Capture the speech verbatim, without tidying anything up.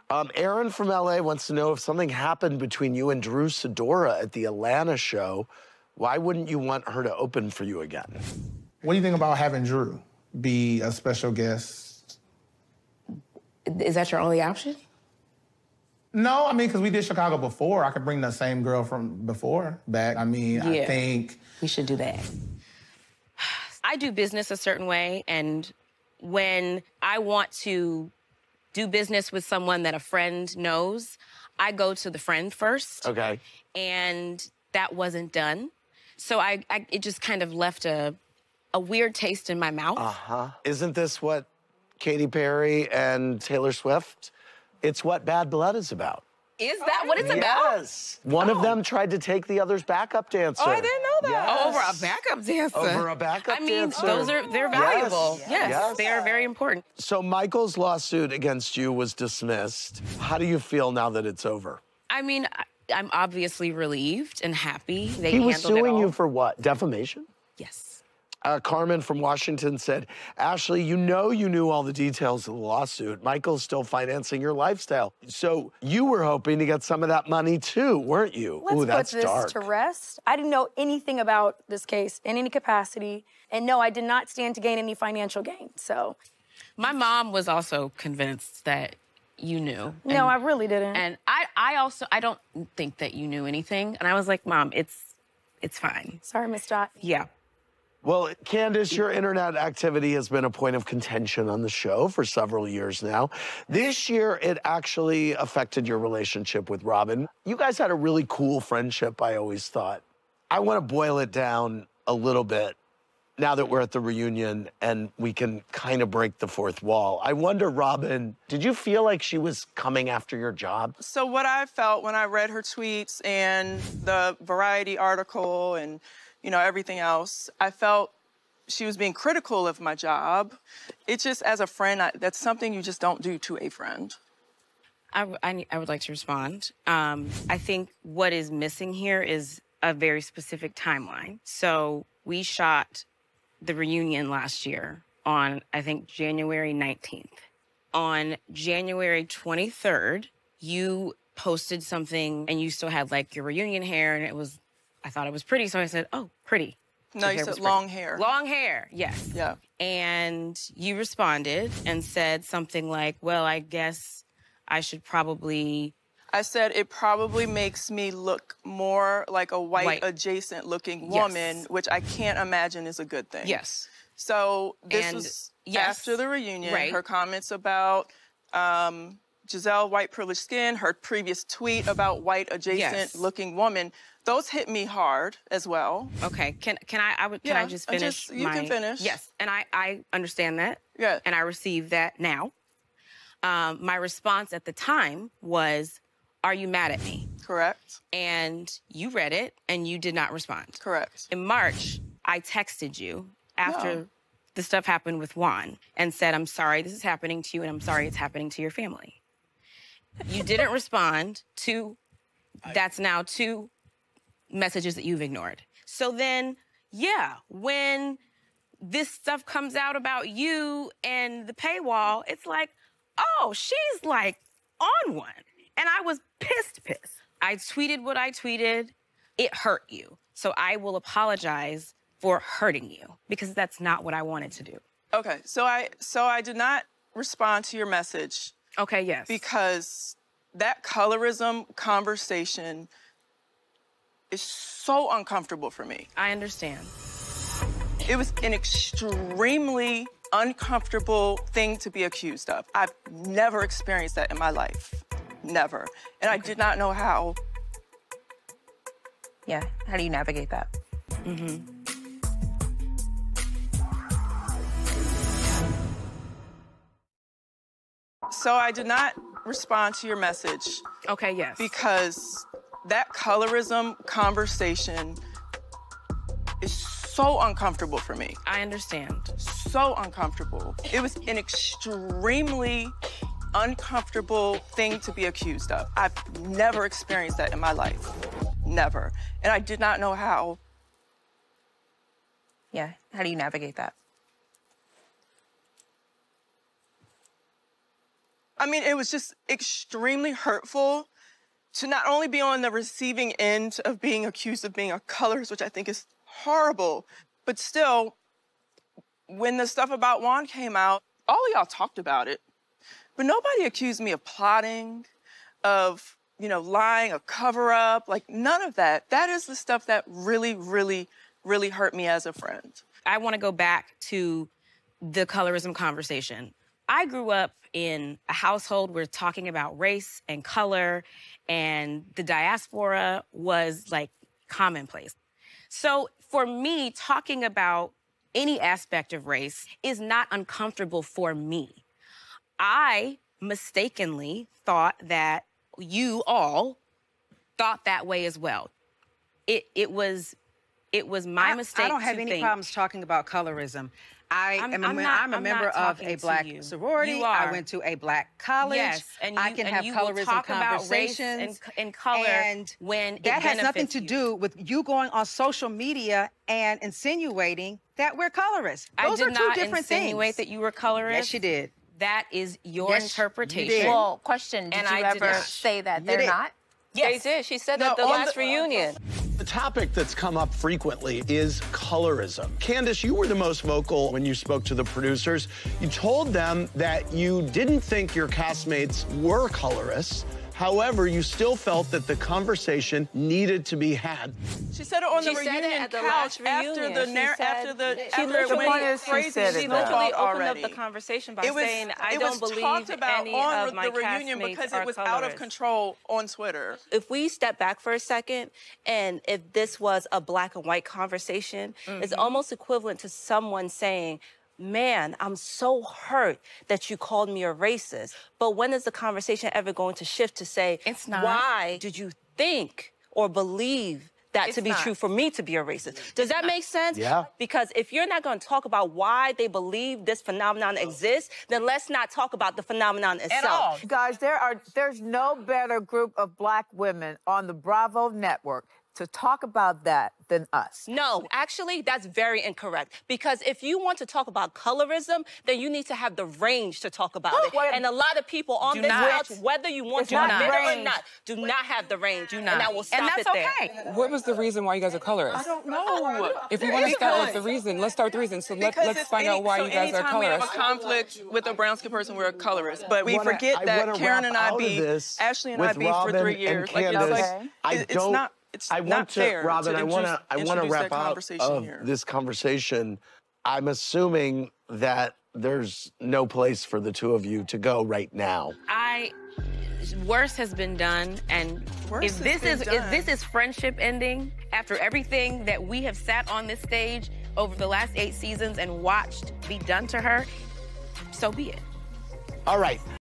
Um, Aaron from L A wants to know if something happened between you and Drew Sidora at the Atlanta show, why wouldn't you want her to open for you again? What do you think about having Drew be a special guest? Is that your only option? No, I mean, because we did Chicago before. I could bring the same girl from before back. I mean, Yeah. I think... We should do that. I do business a certain way, and when I want to do business with someone that a friend knows, I go to the friend first. Okay. And that wasn't done. So I, I it just kind of left a, a weird taste in my mouth. Uh-huh. Isn't this what Katy Perry and Taylor Swift, it's what Bad Blood is about? Is that what it's about? Yes. One Oh. of them tried to take the other's backup dancer. Oh, I didn't know that. Yes. Oh, over a backup dancer. Over a backup I mean, dancer. those are, they're Yes. valuable. Yes, Yes. they are very important. So Michael's lawsuit against you was dismissed. How do you feel now that it's over? I mean, I, I'm obviously relieved and happy. They He was handled it suing all. you for what? Defamation? Yes. Uh, Carmen from Washington said, Ashley, you know you knew all the details of the lawsuit. Michael's still financing your lifestyle. So you were hoping to get some of that money too, weren't you? Let's Ooh, that's put this dark. to rest. I didn't know anything about this case in any capacity. And no, I did not stand to gain any financial gain, so. My mom was also convinced that you knew. No, and, I really didn't. And I, I also, I don't think that you knew anything. And I was like, Mom, it's, it's fine. Sorry, Miss Dot. Yeah. Well, Candace, your internet activity has been a point of contention on the show for several years now. This year, it actually affected your relationship with Robin. You guys had a really cool friendship, I always thought. I want to boil it down a little bit now that we're at the reunion and we can kind of break the fourth wall. I wonder, Robin, did you feel like she was coming after your job? So what I felt when I read her tweets and the Variety article and you know, everything else, I felt she was being critical of my job. It's just, as a friend, I, that's something you just don't do to a friend. I, I, I would like to respond. Um, I think what is missing here is a very specific timeline. So we shot the reunion last year on, I think, January nineteenth. On January twenty-third, you posted something and you still had like your reunion hair and it was, I thought it was pretty, so I said, oh, pretty. No, Your you hair said was long pretty. hair. Long hair, yes. Yeah. And you responded and said something like, well, I guess I should probably... I said it probably makes me look more like a white, White. adjacent looking Yes. woman, which I can't imagine is a good thing. Yes. So this And was yes, after the reunion, right. her comments about um, Giselle, white privileged skin, her previous tweet about white adjacent Yes. looking woman, those hit me hard as well. Okay, can can I, I would, can I Yeah, just I finish just- you my... can finish. Yes, and I, I understand that. Yeah. And I receive that now. Um, my response at the time was, are you mad at me? Correct. And you read it and you did not respond. Correct. In March, I texted you after No. the stuff happened with Juan and said, I'm sorry this is happening to you and I'm sorry it's happening to your family. You didn't respond to, that's now two messages that you've ignored. So then, yeah, when this stuff comes out about you and the paywall, it's like, oh, she's like on one. And I was pissed, pissed. I tweeted what I tweeted. It hurt you. So I will apologize for hurting you because that's not what I wanted to do. Okay, so I so I did not respond to your message. Okay, yes. Because that colorism conversation is so uncomfortable for me. I understand. It was an extremely uncomfortable thing to be accused of. I've never experienced that in my life. Never. And I did not know how. Yeah, how do you navigate that? Mm-hmm. So I did not respond to your message. Okay, yes. Because that colorism conversation is so uncomfortable for me. I understand. So uncomfortable. It was an extremely uncomfortable thing to be accused of. I've never experienced that in my life. Never. And I did not know how. Yeah, how do you navigate that? I mean, it was just extremely hurtful to not only be on the receiving end of being accused of being a colorist, which I think is horrible, but still, when the stuff about Juan came out, all of y'all talked about it, but nobody accused me of plotting, of, you know, lying, a cover-up, like none of that. That is the stuff that really, really, really hurt me as a friend. I want to go back to the colorism conversation. I grew up in a household where talking about race and color and the diaspora was like commonplace. So for me, talking about any aspect of race is not uncomfortable for me. I mistakenly thought that you all thought that way as well. It it was it was my I, mistake. I don't have to any think. problems talking about colorism. I I'm- am a, I'm mem- not- I'm a I'm member not of talking a to black you. sorority. You I are. went to a black college. Yes, and I you- can and have you will colorism talk about race conversations and, and color and when it that has nothing benefits to you. do with you going on social media and insinuating that we're colorists. I Those did are two not different insinuate things. that you were colorist. Yes, you did. That is your Yes, you interpretation. did. Well, question, did And you I did ever not. say that You they're did. not? Yes. They did. She said No, that the on last the- reunion. The topic that's come up frequently is colorism. Candace, you were the most vocal when you spoke to the producers. You told them that you didn't think your castmates were colorists. However, you still felt that the conversation needed to be had. She said it on She the said it reunion at the couch last after reunion. the She narr- said- after the She after it literally- went she crazy. said it, She though. literally snowballed opened up already. the conversation by It was, saying, I it don't was believe talked about any on of my the reunion castmates because are it was out of colorists. control on Twitter. If we step back for a second, and if this was a black and white conversation, it's almost equivalent to someone saying, man, I'm so hurt that you called me a racist. But when is the conversation ever going to shift to say, It's not. why did you think or believe that It's to be not. true for me to be a racist? Does that make sense? Yeah. Because if you're not going to talk about why they believe this phenomenon exists, then let's not talk about the phenomenon itself. all. Guys, there are there's no better group of black women on the Bravo network to talk about that than us. No, actually, that's very incorrect. Because if you want to talk about colorism, then you need to have the range to talk about it. Wait. And a lot of people on Do this not. couch, whether you want It's to not admit it or range. not, do not have the range. Do not. And I will stop and that's it there. okay. What was the reason why you guys are colorists? I don't know. If we want to start with the reason, let's start with the reason. So let, Because let's it's find any- out why so you guys are anytime we have a colorists. conflict with a brown skin person, we're a colorist. But we Wanna- forget I that wanna Karen wrap and I out of be, this Ashley and I with be for Robin three and years. Like, it's Candace. like, I it- it's don't- not, it's I not want to, fair Robin, to I want to, introduce- I want to introduce wrap that out conversation of here. this conversation. I'm assuming that there's no place for the two of you to go right now. I worse has been done, and Worse if has this been is done. if this is friendship ending after everything that we have sat on this stage over the last eight seasons and watched be done to her, so be it. All right.